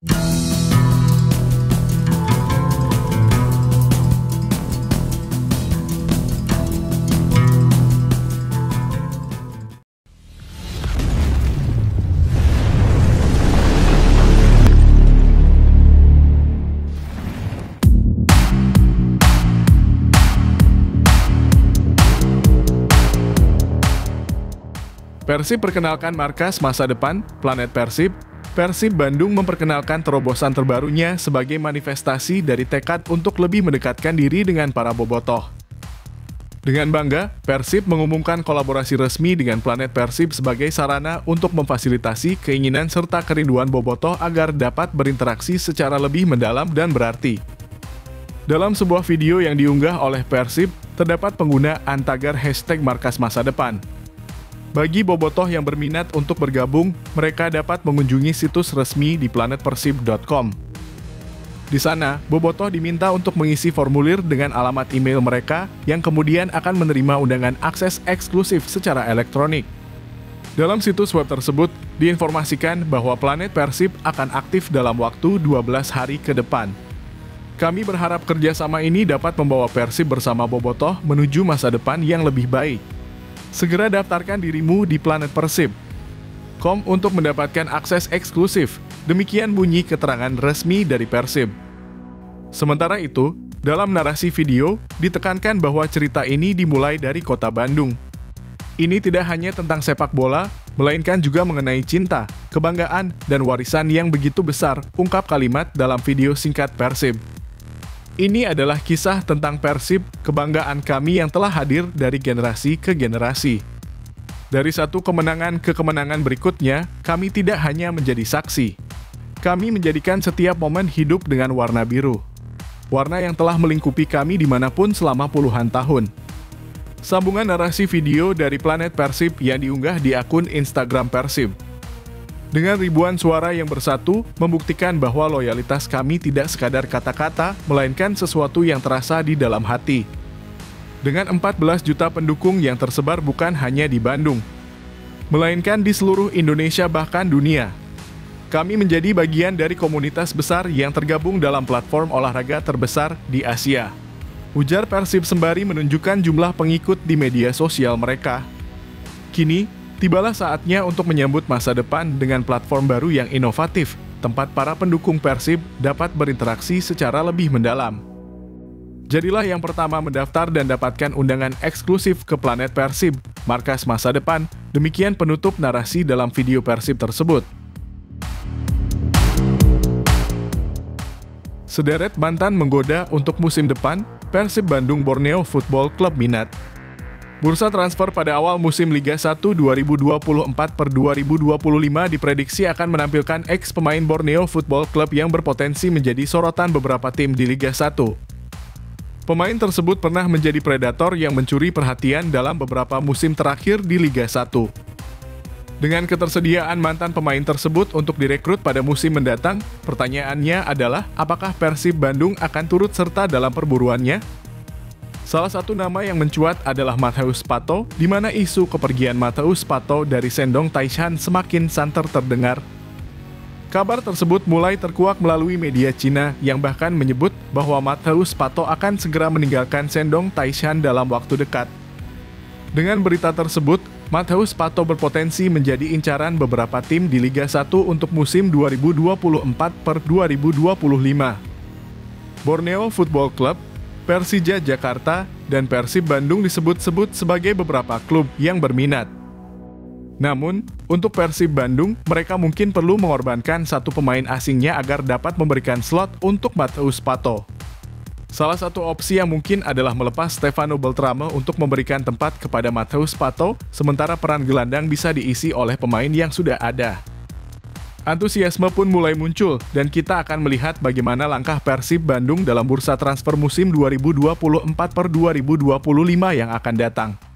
Persib perkenalkan markas masa depan, Planet Persib. Persib Bandung memperkenalkan terobosan terbarunya sebagai manifestasi dari tekad untuk lebih mendekatkan diri dengan para bobotoh. Dengan bangga, Persib mengumumkan kolaborasi resmi dengan Planet Persib sebagai sarana untuk memfasilitasi keinginan serta kerinduan bobotoh agar dapat berinteraksi secara lebih mendalam dan berarti. Dalam sebuah video yang diunggah oleh Persib, terdapat penggunaan tagar hashtag markas masa depan. Bagi bobotoh yang berminat untuk bergabung, mereka dapat mengunjungi situs resmi di planetpersib.com. Di sana, bobotoh diminta untuk mengisi formulir dengan alamat email mereka yang kemudian akan menerima undangan akses eksklusif secara elektronik. Dalam situs web tersebut, diinformasikan bahwa Planet Persib akan aktif dalam waktu 12 hari ke depan. Kami berharap kerjasama ini dapat membawa Persib bersama bobotoh menuju masa depan yang lebih baik. Segera daftarkan dirimu di Planet Persib.com untuk mendapatkan akses eksklusif. Demikian bunyi keterangan resmi dari Persib. Sementara itu, dalam narasi video, ditekankan bahwa cerita ini dimulai dari kota Bandung. Ini tidak hanya tentang sepak bola, melainkan juga mengenai cinta, kebanggaan, dan warisan yang begitu besar, ungkap kalimat dalam video singkat Persib. Ini adalah kisah tentang Persib, kebanggaan kami yang telah hadir dari generasi ke generasi. Dari satu kemenangan ke kemenangan berikutnya, kami tidak hanya menjadi saksi. Kami menjadikan setiap momen hidup dengan warna biru. Warna yang telah melingkupi kami dimanapun selama puluhan tahun. Sambungan narasi video dari Planet Persib yang diunggah di akun Instagram Persib. Dengan ribuan suara yang bersatu, membuktikan bahwa loyalitas kami tidak sekadar kata-kata, melainkan sesuatu yang terasa di dalam hati. Dengan 14 juta pendukung yang tersebar bukan hanya di Bandung, melainkan di seluruh Indonesia bahkan dunia. Kami menjadi bagian dari komunitas besar yang tergabung dalam platform olahraga terbesar di Asia. Ujar Persib sembari menunjukkan jumlah pengikut di media sosial mereka. Kini, tibalah saatnya untuk menyambut masa depan dengan platform baru yang inovatif, tempat para pendukung Persib dapat berinteraksi secara lebih mendalam. Jadilah yang pertama mendaftar dan dapatkan undangan eksklusif ke Planet Persib, markas masa depan. Demikian penutup narasi dalam video Persib tersebut. Sederet mantan menggoda untuk musim depan, Persib Bandung Borneo Football Club minat. Bursa transfer pada awal musim Liga 1 2024/2025 diprediksi akan menampilkan ex-pemain Borneo Football Club yang berpotensi menjadi sorotan beberapa tim di Liga 1. Pemain tersebut pernah menjadi predator yang mencuri perhatian dalam beberapa musim terakhir di Liga 1. Dengan ketersediaan mantan pemain tersebut untuk direkrut pada musim mendatang, pertanyaannya adalah apakah Persib Bandung akan turut serta dalam perburuannya? Salah satu nama yang mencuat adalah Matheus Pato, di mana isu kepergian Matheus Pato dari Shandong Taishan semakin santer terdengar. Kabar tersebut mulai terkuak melalui media Cina yang bahkan menyebut bahwa Matheus Pato akan segera meninggalkan Shandong Taishan dalam waktu dekat. Dengan berita tersebut, Matheus Pato berpotensi menjadi incaran beberapa tim di Liga 1 untuk musim 2024/2025. Borneo Football Club, Persija Jakarta, dan Persib Bandung disebut-sebut sebagai beberapa klub yang berminat. Namun, untuk Persib Bandung, mereka mungkin perlu mengorbankan satu pemain asingnya agar dapat memberikan slot untuk Matheus Pato. Salah satu opsi yang mungkin adalah melepas Stefano Beltrame untuk memberikan tempat kepada Matheus Pato, sementara peran gelandang bisa diisi oleh pemain yang sudah ada. Antusiasme pun mulai muncul, dan kita akan melihat bagaimana langkah Persib Bandung dalam bursa transfer musim 2024/2025 yang akan datang.